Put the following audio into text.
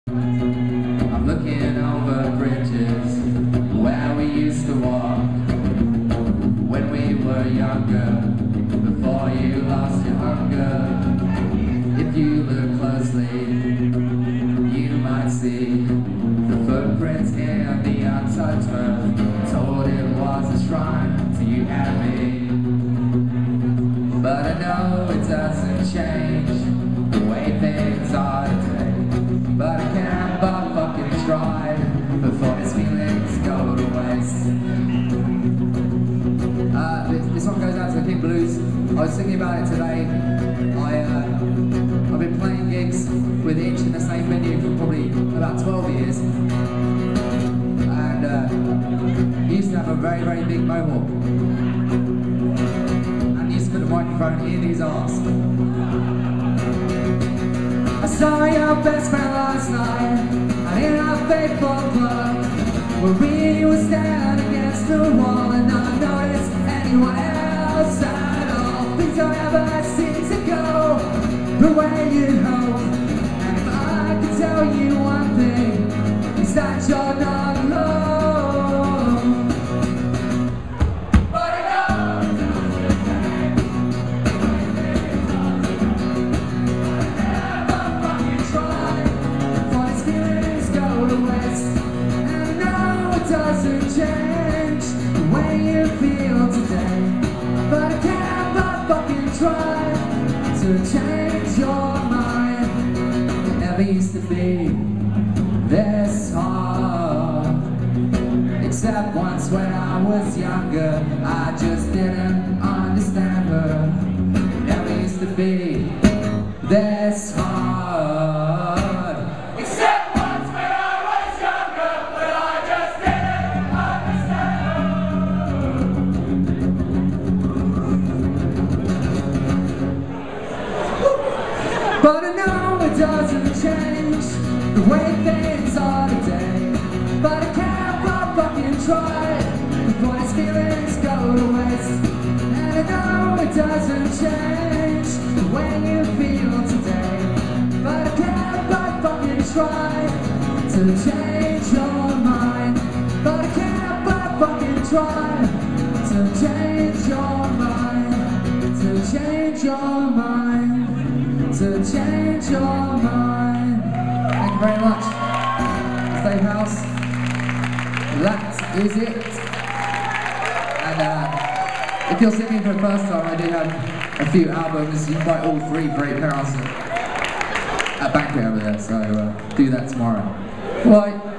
I'm looking over bridges where we used to walk when we were younger, before you lost your hunger. If you look closely, you might see the footprints in the untouched earth. Told it was a shrine to you and me, but I know it doesn't change the way things are today. But I can't but fucking try before these feelings go to waste. This one goes out to the King Blues. I was thinking about it today. I've been playing gigs with Itch in the same venue for probably about 12 years. And he used to have a very, very big mohawk. And he used to put the microphone in his arse. I saw your best friend last night, and in our faithful club, where we were standing against the wall, and not notice anyone else at all. Things don't ever seem to go the way you'd hope. And if I could tell you one thing, it's that you're not alone. But I know never fucking try before these feelings go to waste. And I know it doesn't change the way you feel today, but I can't but fucking try to change your mind. It never used to be this hard, except once when I was younger. I just didn't understand her. It never used to be this hard, except once when I was younger, but I just didn't understand. But I know it doesn't change the way things are today, but I can't but fucking try before these feelings go to waste. And I know it doesn't change the way you feel today, but I can't but fucking try to change your mind. But I can't but fucking try to change your mind, to change your mind, to change your mind. Thank you very much. Stay House. That is it. And if you're singing for the first time, I do have a few albums. You can buy all three for £8 at Banquet over there, so do that tomorrow. Bye.